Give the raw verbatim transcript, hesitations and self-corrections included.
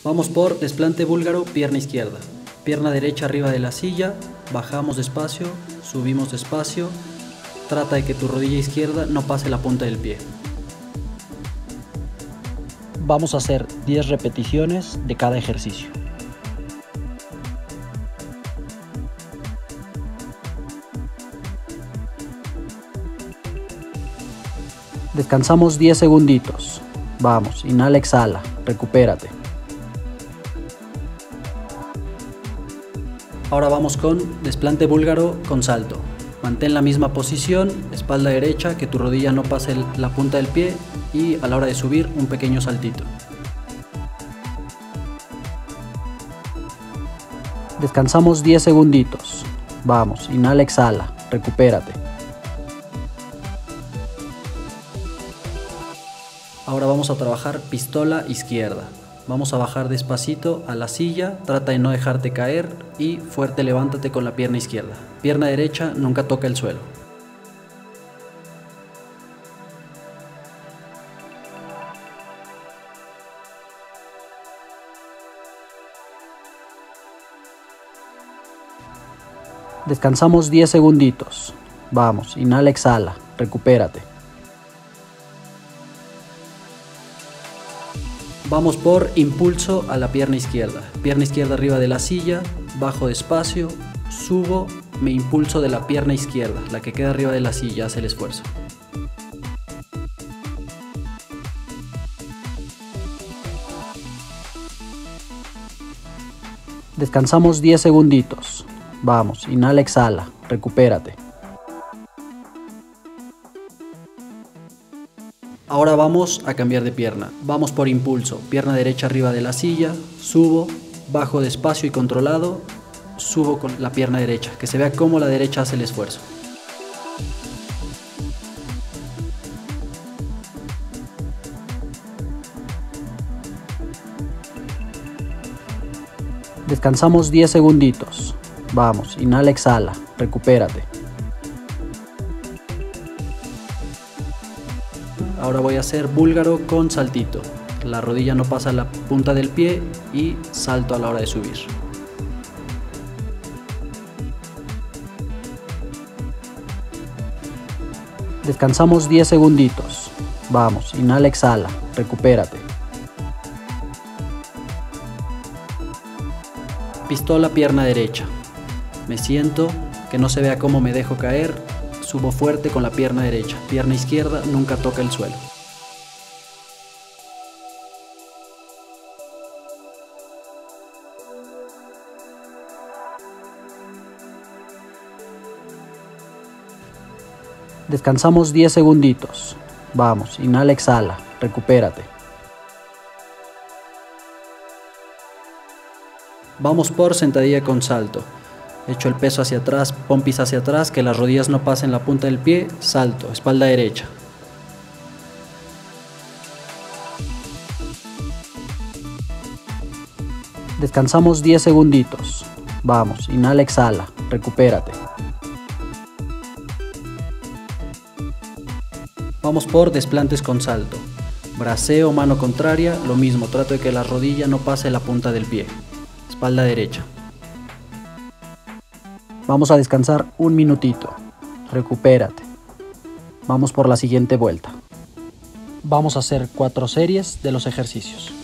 Vamos por desplante búlgaro, pierna izquierda. Pierna derecha arriba de la silla, bajamos despacio, subimos despacio. Trata de que tu rodilla izquierda no pase la punta del pie. Vamos a hacer diez repeticiones de cada ejercicio. Descansamos diez segunditos. Vamos, inhala, exhala, recupérate. Ahora vamos con desplante búlgaro con salto. Mantén la misma posición, espalda derecha, que tu rodilla no pase la punta del pie y a la hora de subir un pequeño saltito. Descansamos diez segunditos. Vamos, inhala, exhala, recupérate. Ahora vamos a trabajar pistola izquierda. Vamos a bajar despacito a la silla, trata de no dejarte caer y fuerte levántate con la pierna izquierda. Pierna derecha nunca toca el suelo. Descansamos diez segunditos. Vamos, inhala, exhala, recupérate. Vamos por impulso a la pierna izquierda. Pierna izquierda arriba de la silla, bajo despacio, subo, me impulso de la pierna izquierda, la que queda arriba de la silla, hace el esfuerzo. Descansamos diez segunditos. Vamos, inhala, exhala, recupérate. Ahora vamos a cambiar de pierna. Vamos por impulso. Pierna derecha arriba de la silla, subo, bajo despacio y controlado, subo con la pierna derecha, que se vea cómo la derecha hace el esfuerzo. Descansamos diez segunditos. Vamos, inhala, exhala, recupérate. Ahora voy a hacer búlgaro con saltito. La rodilla no pasa la punta del pie y salto a la hora de subir. Descansamos diez segunditos. Vamos, inhala, exhala, recupérate. Pistola, pierna derecha. Me siento, que no se vea cómo me dejo caer. Subo fuerte con la pierna derecha. Pierna izquierda nunca toca el suelo. Descansamos diez segunditos. Vamos, inhala, exhala, recupérate. Vamos por sentadilla con salto. Echo el peso hacia atrás, pompis hacia atrás, que las rodillas no pasen la punta del pie, salto, espalda derecha. Descansamos diez segunditos. Vamos, inhala, exhala, recupérate. Vamos por desplantes con salto. Braceo, mano contraria, lo mismo, trato de que la rodilla no pase la punta del pie. Espalda derecha. Vamos a descansar un minutito. Recupérate. Vamos por la siguiente vuelta. Vamos a hacer cuatro series de los ejercicios.